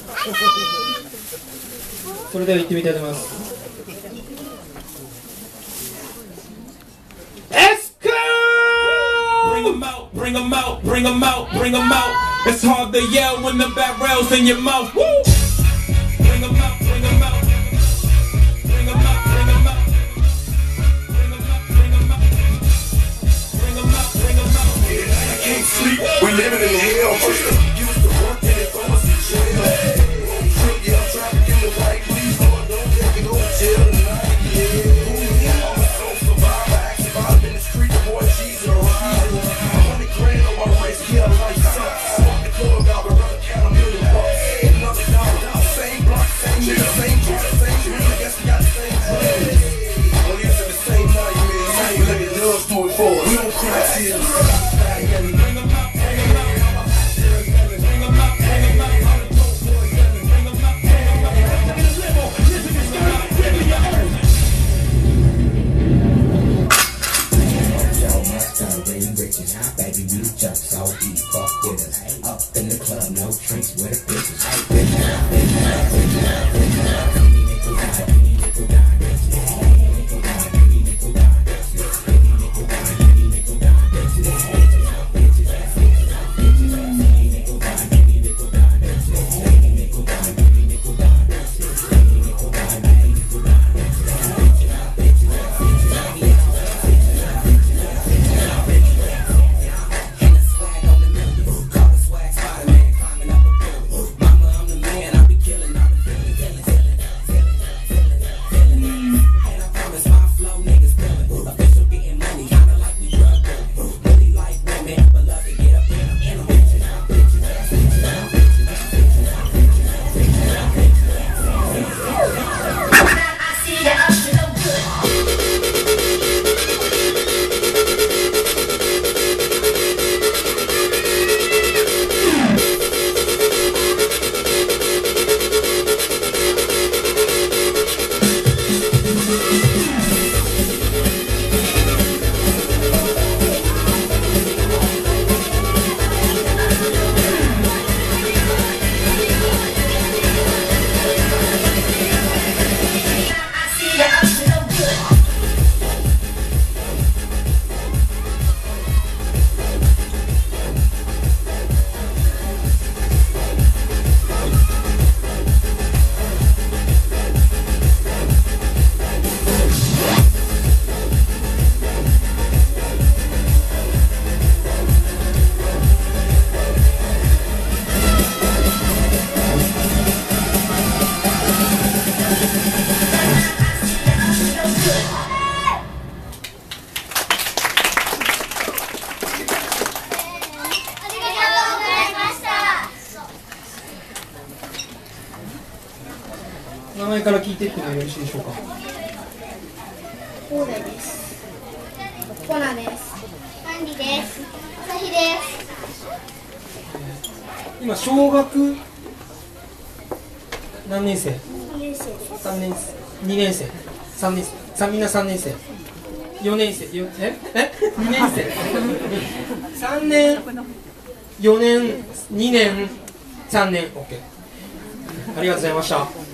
それでは行ってみたいと思います。 Bring 'em out, bring 'em out, bring 'em out, bring 'em out. It's hard to yell when the barrel's in your mouth. Woo! Bring 'em out, bring 'em out. Bring 'em out, bring 'em out. Bring 'em out, bring 'em out. Bring 'em out, bring 'em out. I can't sleep, we're living in hell. Used to work in it, throw us in jail. Trip, yeah, I'm trying to get the right. Please, Lord, don't take me go to jail tonight. Yeah. I'm a soul survivor, act survivor in the street, boy, Jesus, a rider. 100 grand on my wrist, yeah, like something. Walk the club out, but run a count $1 million bucks. Another dollar, same block, same nigga, same drug, same music, guess we got the same drugs. Only it's in the same nightmares. We let the drugs do it for us. We don't cry tears. Baby, we jump so deep, fuck with us. Up in the club, no drinks with the bitches. 名前から聞いていってもよろしいでしょうか。 オーレです。コナです。カンディです。朝日です。 今小学何年生？ 3年生です。 3年生、2年生、3年生、みんな3年生、4年生、2年生、3年、4年、2年、3年、OK。ありがとうございました。